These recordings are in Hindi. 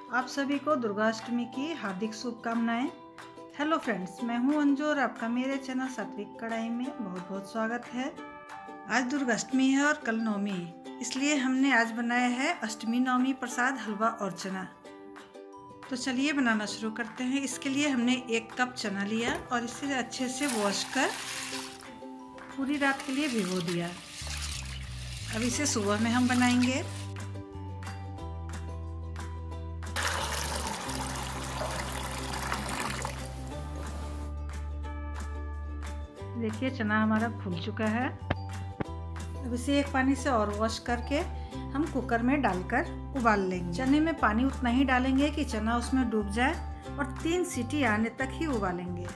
आप सभी को दुर्गाष्टमी की हार्दिक शुभकामनाएं। हेलो फ्रेंड्स, मैं हूं अंजू और आपका मेरे चैनल सात्विक कढ़ाई में बहुत बहुत स्वागत है। आज दुर्गाष्टमी है और कल नवमी है, इसलिए हमने आज बनाया है अष्टमी नवमी प्रसाद हलवा और चना। तो चलिए बनाना शुरू करते हैं। इसके लिए हमने 1 कप चना लिया और इसे अच्छे से वॉश कर पूरी रात के लिए भिगो दिया। अब इसे सुबह में हम बनाएंगे। देखिए चना हमारा फूल चुका है। अब इसे एक पानी से और वॉश करके हम कुकर में डालकर उबाल लेंगे। चने में पानी उतना ही डालेंगे कि चना उसमें डूब जाए और 3 सीटी आने तक ही उबालेंगे।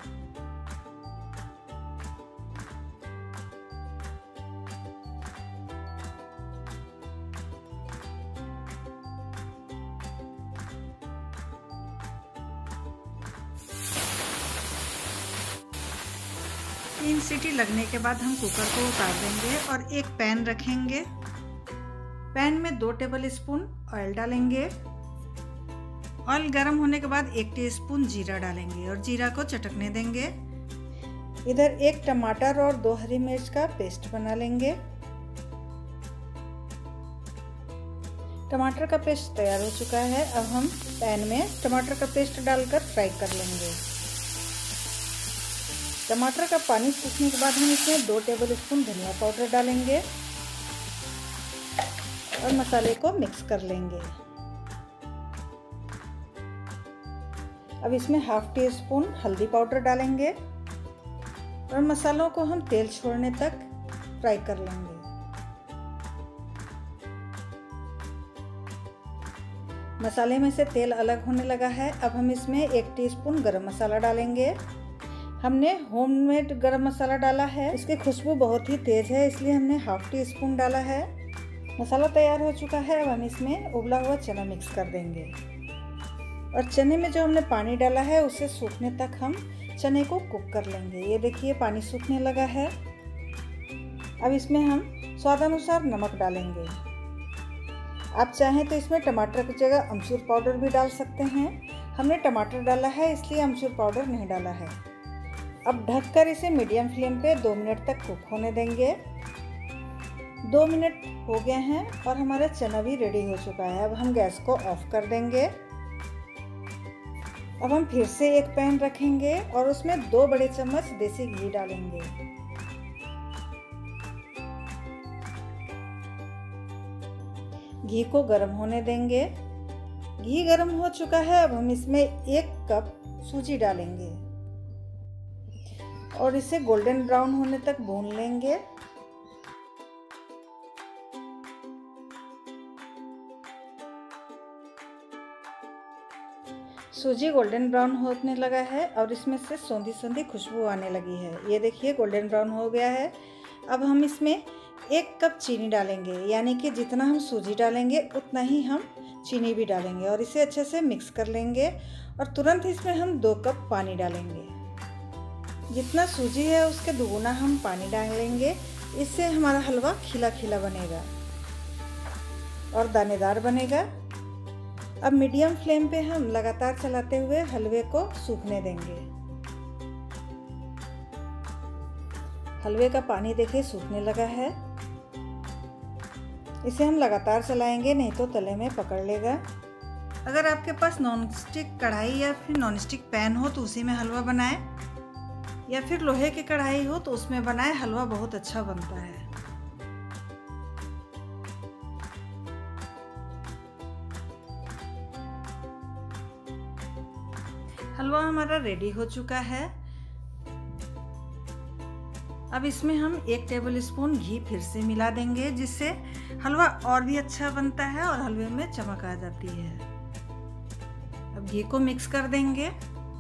तीन सीटी लगने के बाद हम कुकर को उतार देंगे और एक पैन रखेंगे। पैन में 2 टेबल स्पून ऑयल डालेंगे। ऑयल गर्म होने के बाद 1 टीस्पून जीरा डालेंगे और जीरा को चटकने देंगे। इधर 1 टमाटर और 2 हरी मिर्च का पेस्ट बना लेंगे। टमाटर का पेस्ट तैयार हो चुका है। अब हम पैन में टमाटर का पेस्ट डालकर फ्राई कर लेंगे। टमाटर का पानी सूखने के बाद हम इसमें 2 टेबल स्पून धनिया पाउडर डालेंगे और मसाले को मिक्स कर लेंगे। अब इसमें ½ टी स्पून हल्दी पाउडर डालेंगे और मसालों को हम तेल छोड़ने तक फ्राई कर लेंगे। मसाले में से तेल अलग होने लगा है। अब हम इसमें 1 टीस्पून गरम मसाला डालेंगे। हमने होममेड गरम मसाला डाला है, इसकी खुशबू बहुत ही तेज है, इसलिए हमने ½ टी स्पून डाला है। मसाला तैयार हो चुका है। अब हम इसमें उबला हुआ चना मिक्स कर देंगे और चने में जो हमने पानी डाला है उसे सूखने तक हम चने को कुक कर लेंगे। ये देखिए पानी सूखने लगा है। अब इसमें हम स्वादानुसार नमक डालेंगे। आप चाहें तो इसमें टमाटर की जगह अमचूर पाउडर भी डाल सकते हैं। हमने टमाटर डाला है इसलिए अमचूर पाउडर नहीं डाला है। अब ढककर इसे मीडियम फ्लेम पे 2 मिनट तक कुक होने देंगे। 2 मिनट हो गए हैं और हमारा चना भी रेडी हो चुका है। अब हम गैस को ऑफ कर देंगे। अब हम फिर से एक पैन रखेंगे और उसमें 2 बड़े चम्मच देसी घी डालेंगे। घी को गर्म होने देंगे। घी गर्म हो चुका है। अब हम इसमें 1 कप सूजी डालेंगे और इसे गोल्डन ब्राउन होने तक भून लेंगे। सूजी गोल्डन ब्राउन होने लगा है और इसमें से सौंधी सौंधी खुशबू आने लगी है। ये देखिए गोल्डन ब्राउन हो गया है। अब हम इसमें 1 कप चीनी डालेंगे, यानी कि जितना हम सूजी डालेंगे उतना ही हम चीनी भी डालेंगे और इसे अच्छे से मिक्स कर लेंगे और तुरंत इसमें हम 2 कप पानी डालेंगे। जितना सूजी है उसके दुगुना हम पानी डालेंगे। इससे हमारा हलवा खिला खिला बनेगा और दानेदार बनेगा। अब मीडियम फ्लेम पे हम लगातार चलाते हुए हलवे को सूखने देंगे। हलवे का पानी देखिए सूखने लगा है। इसे हम लगातार चलाएंगे, नहीं तो तले में पकड़ लेगा। अगर आपके पास नॉनस्टिक कढ़ाई या फिर नॉनस्टिक पैन हो तो उसी में हलवा बनाएं, या फिर लोहे की कढ़ाई हो तो उसमें बनाए। हलवा बहुत अच्छा बनता है। हलवा हमारा रेडी हो चुका है। अब इसमें हम 1 टेबल स्पून घी फिर से मिला देंगे, जिससे हलवा और भी अच्छा बनता है और हलवे में चमक आ जाती है। अब घी को मिक्स कर देंगे।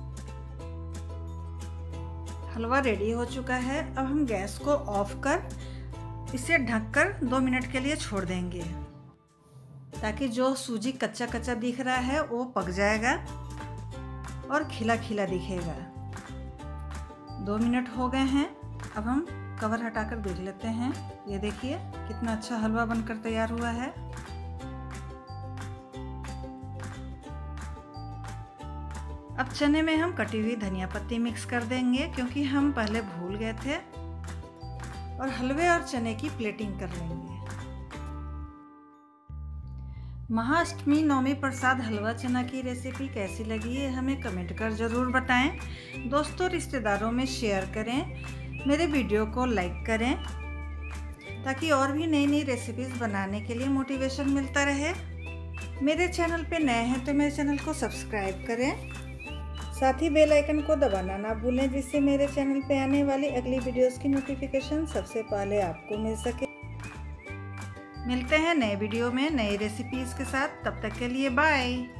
हलवा रेडी हो चुका है। अब हम गैस को ऑफ कर इसे ढककर 2 मिनट के लिए छोड़ देंगे, ताकि जो सूजी कच्चा कच्चा दिख रहा है वो पक जाएगा और खिला खिला दिखेगा। 2 मिनट हो गए हैं। अब हम कवर हटाकर देख लेते हैं। ये देखिए कितना अच्छा हलवा बनकर तैयार हुआ है। अब चने में हम कटी हुई धनिया पत्ती मिक्स कर देंगे, क्योंकि हम पहले भूल गए थे। और हलवे और चने की प्लेटिंग कर लेंगे। महाअष्टमी नवमी प्रसाद हलवा चना की रेसिपी कैसी लगी है हमें कमेंट कर ज़रूर बताएं। दोस्तों रिश्तेदारों में शेयर करें, मेरे वीडियो को लाइक करें, ताकि और भी नई नई रेसिपीज़ बनाने के लिए मोटिवेशन मिलता रहे। मेरे चैनल पे नए हैं तो मेरे चैनल को सब्सक्राइब करें, साथ ही बेल आइकन को दबाना ना भूलें, जिससे मेरे चैनल पे आने वाली अगली वीडियोस की नोटिफिकेशन सबसे पहले आपको मिल सके। मिलते हैं नए वीडियो में नई रेसिपीज़ के साथ, तब तक के लिए बाय।